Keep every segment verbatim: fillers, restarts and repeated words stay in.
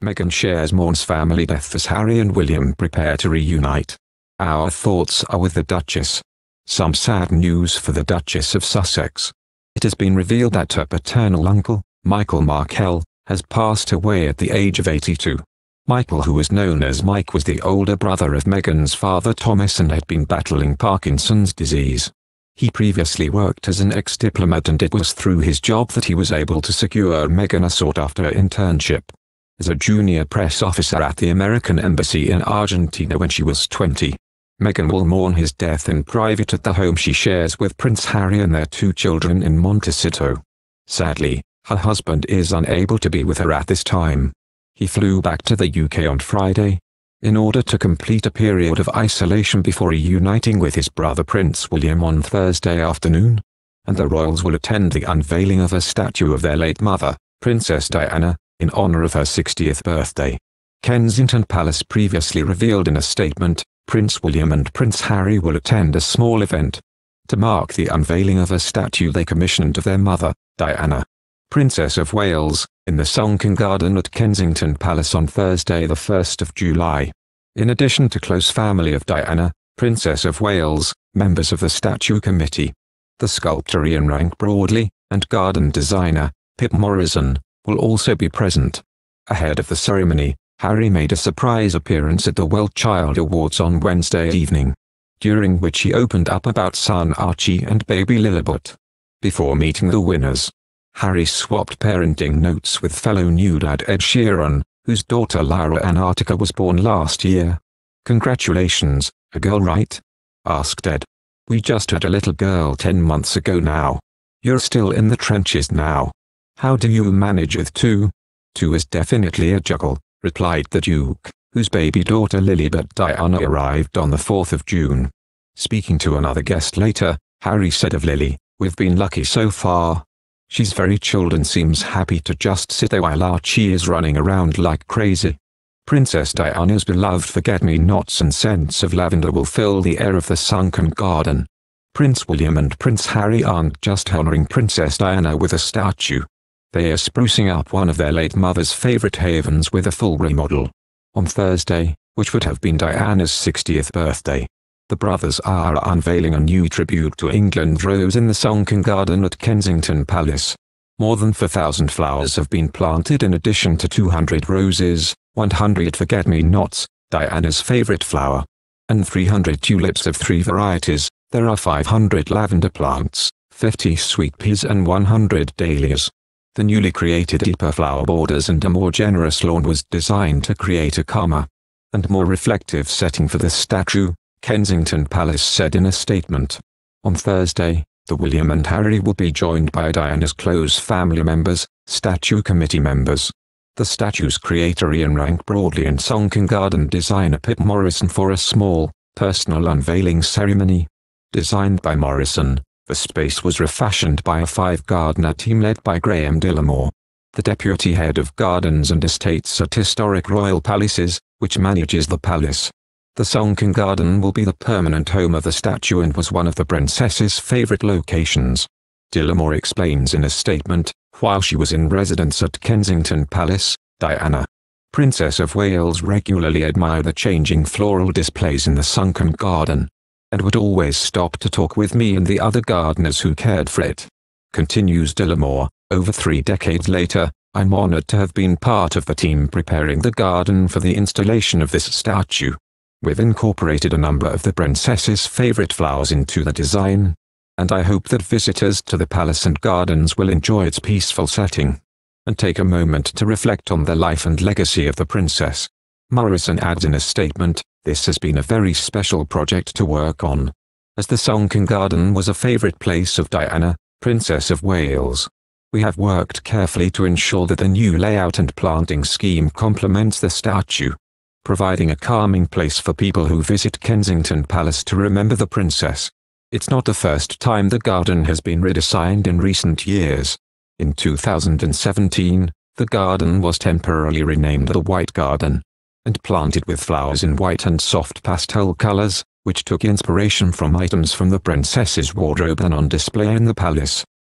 Meghan shares mourns family death as Harry and William prepare to reunite. Our thoughts are with the Duchess. Some sad news for the Duchess of Sussex. It has been revealed that her paternal uncle, Michael Markle, has passed away at the age of eighty-two. Michael, who was known as Mike, was the older brother of Meghan's father Thomas and had been battling Parkinson's disease. He previously worked as an ex-diplomat, and it was through his job that he was able to secure Meghan a sought-after internship as a junior press officer at the American Embassy in Argentina when she was twenty. Meghan will mourn his death in private at the home she shares with Prince Harry and their two children in Montecito. Sadly, her husband is unable to be with her at this time. He flew back to the U K on Friday in order to complete a period of isolation before reuniting with his brother Prince William on Thursday afternoon. And the royals will attend the unveiling of a statue of their late mother, Princess Diana, in honor of her sixtieth birthday. Kensington Palace previously revealed in a statement, Prince William and Prince Harry will attend a small event to mark the unveiling of a statue they commissioned of their mother, Diana, Princess of Wales, in the sunken garden at Kensington Palace on Thursday the first of July. In addition to close family of Diana, Princess of Wales, members of the statue committee, the sculptor Ian Rank Broadley, and garden designer, Pip Morrison, will also be present. Ahead of the ceremony, Harry made a surprise appearance at the Well Child Awards on Wednesday evening, during which he opened up about son Archie and baby Lilibet. Before meeting the winners, Harry swapped parenting notes with fellow new dad Ed Sheeran, whose daughter Lara Antarctica was born last year. "Congratulations, a girl, right?" asked Ed. "We just had a little girl ten months ago now. You're still in the trenches now. How do you manage with two?" "Two is definitely a juggle," replied the Duke, whose baby daughter Lilibet Diana arrived on the fourth of June. Speaking to another guest later, Harry said of Lily, "We've been lucky so far. She's very chilled and seems happy to just sit there while Archie is running around like crazy." Princess Diana's beloved forget-me-nots and scents of lavender will fill the air of the sunken garden. Prince William and Prince Harry aren't just honoring Princess Diana with a statue. They are sprucing up one of their late mother's favorite havens with a full remodel. On Thursday, which would have been Diana's sixtieth birthday, the brothers are unveiling a new tribute to England rose in the sunken garden at Kensington Palace. More than four thousand flowers have been planted in addition to two hundred roses, one hundred forget-me-nots, Diana's favorite flower, and three hundred tulips of three varieties. There are five hundred lavender plants, fifty sweet peas and one hundred dahlias. The newly created deeper flower borders and a more generous lawn was designed to create a calmer and more reflective setting for the statue, Kensington Palace said in a statement. On Thursday, the William and Harry will be joined by Diana's close family members, statue committee members, the statue's creator Ian Rank Broadley and sunken garden designer Pip Morrison for a small, personal unveiling ceremony. Designed by Morrison, the space was refashioned by a five-gardener team led by Graham Dillamore, the deputy head of gardens and estates at Historic Royal Palaces, which manages the palace. The sunken garden will be the permanent home of the statue and was one of the princess's favorite locations. Dillamore explains in a statement, while she was in residence at Kensington Palace, Diana, Princess of Wales regularly admired the changing floral displays in the sunken garden, and would always stop to talk with me and the other gardeners who cared for it. Continues Dillamore, over three decades later, I'm honored to have been part of the team preparing the garden for the installation of this statue. We've incorporated a number of the princess's favorite flowers into the design, and I hope that visitors to the palace and gardens will enjoy its peaceful setting and take a moment to reflect on the life and legacy of the princess. Morrison adds in a statement, "This has been a very special project to work on, as the sunken garden was a favorite place of Diana, Princess of Wales. We have worked carefully to ensure that the new layout and planting scheme complements the statue, providing a calming place for people who visit Kensington Palace to remember the princess. It's not the first time the garden has been redesigned in recent years. In two thousand seventeen, the garden was temporarily renamed the White Garden, and planted with flowers in white and soft pastel colors, which took inspiration from items from the princess's wardrobe and on display in the palace.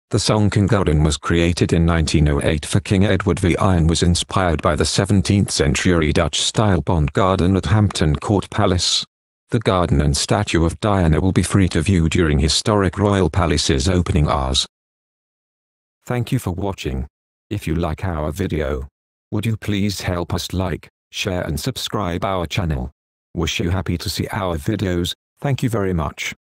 The Sunken Garden was created in nineteen oh eight for King Edward the Iron and was inspired by the seventeenth century Dutch-style Bond Garden at Hampton Court Palace. The garden and statue of Diana will be free to view during historic Royal Palace's opening hours. Thank you for watching. If you like our video, would you please help us like, share and subscribe our channel. Wish you happy to see our videos. Thank you very much.